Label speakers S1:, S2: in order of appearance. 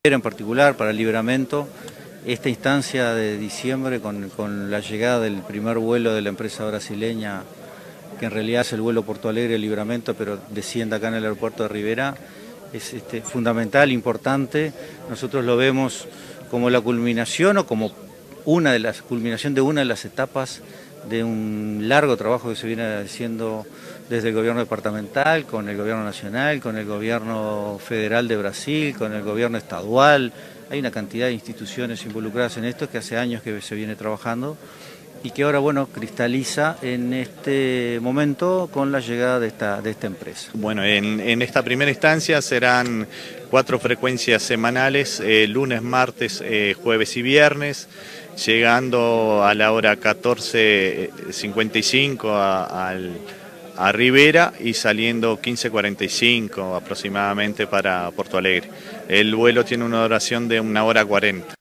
S1: En particular para el Libramento, esta instancia de diciembre con la llegada del primer vuelo de la empresa brasileña, que en realidad es el vuelo Porto Alegre Libramento, pero desciende acá en el aeropuerto de Rivera, es fundamental, importante. Nosotros lo vemos como la culminación o como culminación de una de las etapas de un largo trabajo que se viene haciendo desde el gobierno departamental, con el gobierno nacional, con el gobierno federal de Brasil, con el gobierno estadual. Hay una cantidad de instituciones involucradas en esto que hace años que se viene trabajando y que ahora, bueno, cristaliza en este momento con la llegada de esta empresa.
S2: Bueno, en esta primera instancia serán 4 frecuencias semanales, lunes, martes, jueves y viernes, llegando a la hora 14:55 a Rivera y saliendo 15:45 aproximadamente para Porto Alegre. El vuelo tiene una duración de 1 hora 40.